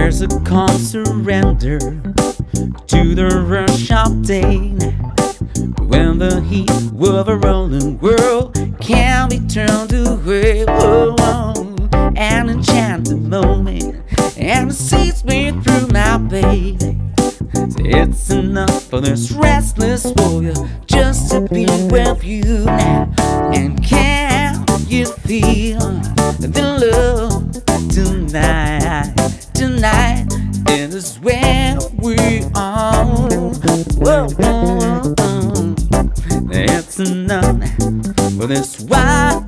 There's a calm surrender to the rush of day, when the heat of a rolling world can be turned away. Oh, an enchanted moment, and it sees me through, my baby. It's enough for this restless warrior just to be with you now. And can you feel the love tonight? Tonight, it is where we are. Whoa, whoa, whoa. It's enough for this wild